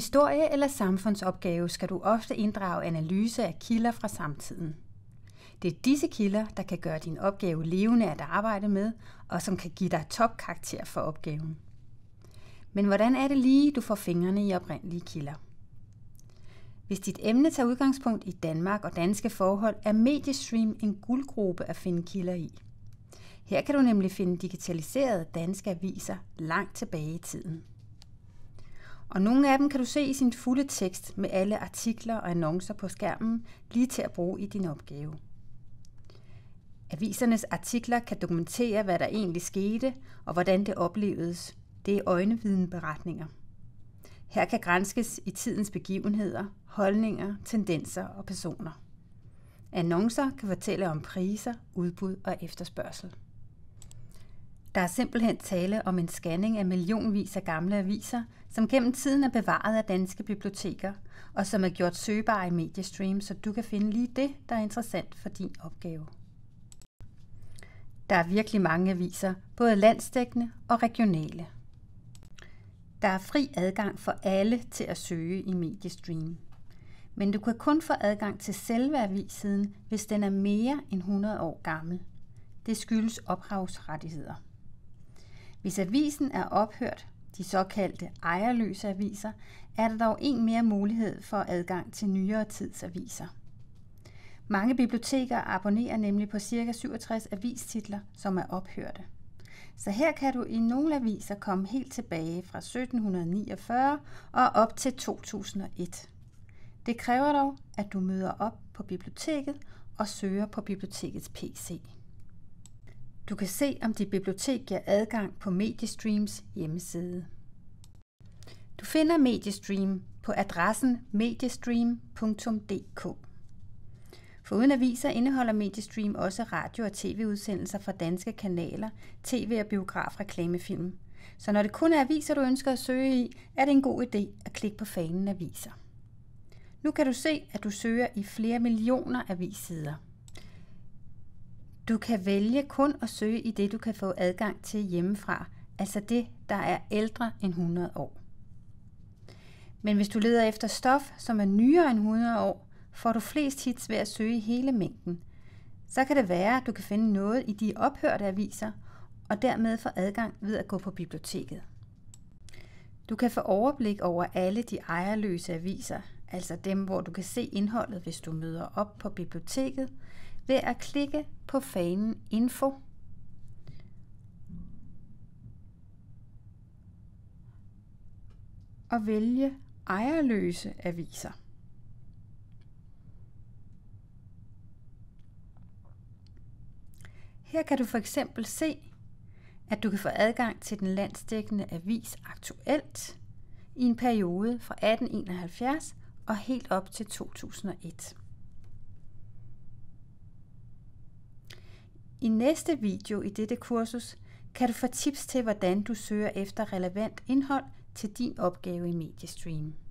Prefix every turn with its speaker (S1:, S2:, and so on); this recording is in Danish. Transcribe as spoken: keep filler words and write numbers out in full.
S1: historie- eller samfundsopgave skal du ofte inddrage analyse af kilder fra samtiden. Det er disse kilder, der kan gøre din opgave levende at arbejde med, og som kan give dig topkarakter for opgaven. Men hvordan er det lige, du får fingrene i oprindelige kilder? Hvis dit emne tager udgangspunkt i Danmark og danske forhold, er Mediestream en guldgrube at finde kilder i. Her kan du nemlig finde digitaliserede danske aviser langt tilbage i tiden. Og nogle af dem kan du se i sin fulde tekst med alle artikler og annoncer på skærmen, lige til at bruge i din opgave. Avisernes artikler kan dokumentere, hvad der egentlig skete og hvordan det oplevedes. Det er øjenvidenberetninger. Her kan granskes i tidens begivenheder, holdninger, tendenser og personer. Annoncer kan fortælle om priser, udbud og efterspørgsel. Der er simpelthen tale om en scanning af millionvis af gamle aviser, som gennem tiden er bevaret af danske biblioteker, og som er gjort søgbare i Mediestream, så du kan finde lige det, der er interessant for din opgave. Der er virkelig mange aviser, både landsdækkende og regionale. Der er fri adgang for alle til at søge i Mediestream. Men du kan kun få adgang til selve avissiden, hvis den er mere end hundrede år gammel. Det skyldes ophavsrettigheder. Hvis avisen er ophørt, de såkaldte ejerløse aviser, er der dog en mere mulighed for adgang til nyere tids aviser. Mange biblioteker abonnerer nemlig på ca. syvogtres avistitler, som er ophørte. Så her kan du i nogle aviser komme helt tilbage fra sytten niogfyrre og op til to tusind og et. Det kræver dog, at du møder op på biblioteket og søger på bibliotekets P C. Du kan se, om dit bibliotek giver adgang på Mediestreams hjemmeside. Du finder Mediestream på adressen mediestream punktum d k. Foruden aviser indeholder Mediestream også radio- og tv-udsendelser fra danske kanaler, tv- og biografreklamefilm. Så når det kun er aviser, du ønsker at søge i, er det en god idé at klikke på fanen aviser. Nu kan du se, at du søger i flere millioner avissider. Du kan vælge kun at søge i det, du kan få adgang til hjemmefra, altså det, der er ældre end hundrede år. Men hvis du leder efter stof, som er nyere end hundrede år, får du flest hits ved at søge i hele mængden. Så kan det være, at du kan finde noget i de ophørte aviser, og dermed få adgang ved at gå på biblioteket. Du kan få overblik over alle de ejerløse aviser, altså dem, hvor du kan se indholdet, hvis du møder op på biblioteket, ved at klikke på fanen Info og vælge ejerløse aviser. Her kan du for eksempel se, at du kan få adgang til den landsdækkende avis Aktuelt i en periode fra atten enoghalvfjerds og helt op til to tusind og et. I næste video i dette kursus kan du få tips til, hvordan du søger efter relevant indhold til din opgave i Mediestream.